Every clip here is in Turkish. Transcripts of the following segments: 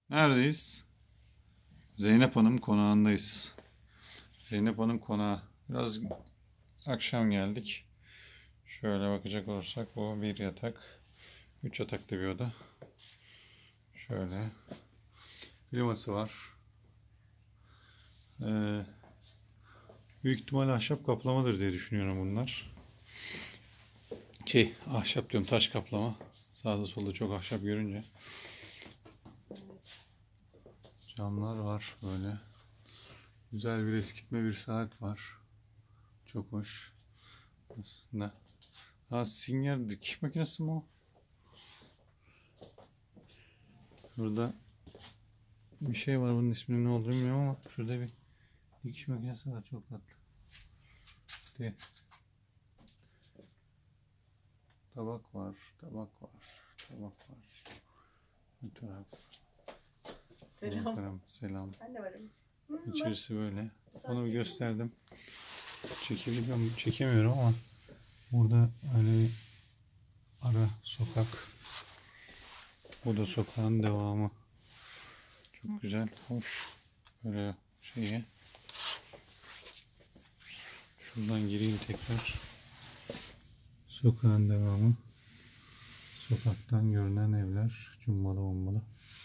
Neredeyiz? Zeynep Hanım konağındayız. Zeynep Hanım konağı. Biraz akşam geldik. Şöyle bakacak olursak bu bir yatak. 3 yataklı bir oda. Şöyle. Kliması var. Büyük ihtimalle ahşap kaplamadır diye düşünüyorum bunlar. Ahşap diyorum, taş kaplama. Sağda solda çok ahşap görünce. Camlar var böyle. Güzel bir eskitme bir saat var. Çok hoş. Ne? Singer dikiş makinesi mi o? Burada bir şey var, bunun isminin ne olduğunu bilmiyorum ama şurada bir dikiş makinesi var, çok tatlı. Tabak var. Bir taraf. Selam. Selam. Ben de varım. İçerisi böyle. Onu gösterdim. Çekemiyorum ama burada öyle bir ara sokak. Bu da sokağın devamı. Çok güzel, hoş. Böyle şeye. Şuradan gireyim tekrar. Sokağın devamı. Sokaktan görünen evler. Cumbalı bombalı.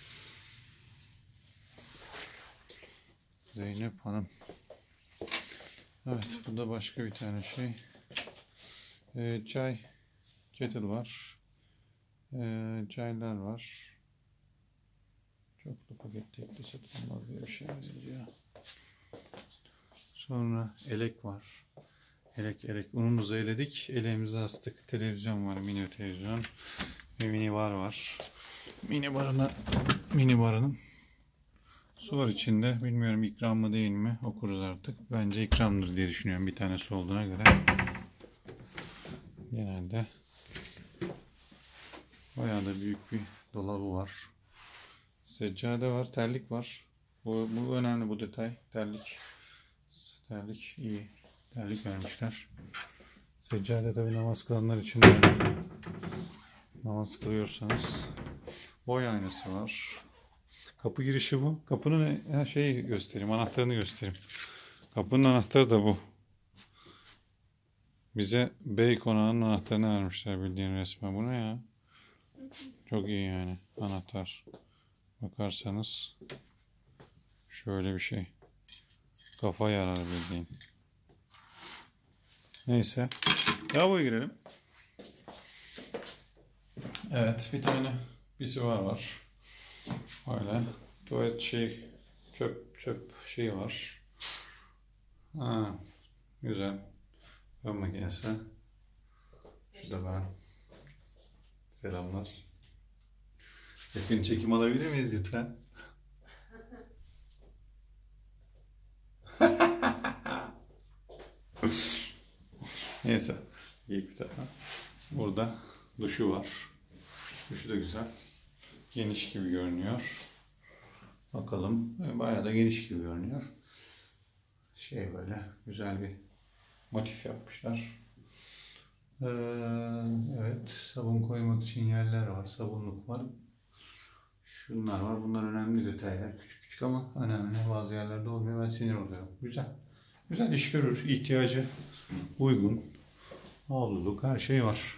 Zeynep Hanım. Evet, burada başka bir tane şey. Çay. Kettle var. Çaylar var. Çoklu paket tekli satılmaz diye bir şey yazıyor. Sonra elek var. Elek. Unumuzu eledik. Eleğimizi astık. Televizyon var. Mini televizyon. Ve mini bar var. Mini barının su var içinde. Bilmiyorum ikram mı değil mi? Okuruz artık. Bence ikramdır diye düşünüyorum. Bir tane su olduğuna göre. Genelde bayağı da büyük bir dolabı var. Seccade var. Terlik var. Bu önemli, bu detay. Terlik iyi. Terlik vermişler. Seccade tabi namaz kılanlar için önemli. Namaz kılıyorsanız. Boy aynası var. Kapı girişi bu. Kapının şeyi göstereyim. Anahtarını göstereyim. Kapının anahtarı da bu. Bize Bey konağının anahtarını vermişler bildiğin resmen. Bu ne ya? Çok iyi yani anahtar. Bakarsanız şöyle bir şey. Kafa yarar bildiğin. Neyse. Lavaboya girelim. Evet, bir tane pisuvar var. Öyle. Tuvalet çöp şeyi var. Güzel. Fön makinesi. Şurada ben. Selamlar. Yakın çekim alabilir miyiz lütfen? Neyse. İyi bir tarafa. Burada duşu var. Duşu da güzel. Geniş gibi görünüyor. Bakalım. Bayağı da geniş gibi görünüyor. Böyle güzel bir motif yapmışlar. Evet. Sabun koymak için yerler var. Sabunluk var. Şunlar var. Bunlar önemli detaylar. Küçük küçük ama önemli. Bazı yerlerde olmuyor. Ben sinir oluyorum. Güzel. Güzel iş görür. İhtiyacı uygun. Havluluk, her şey var.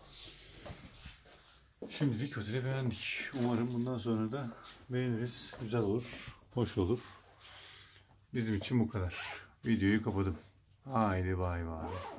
Şimdilik oteli beğendik. Umarım bundan sonra da beğeniriz. Güzel olur. Hoş olur. Bizim için bu kadar. Videoyu kapadım. Haydi bay bay.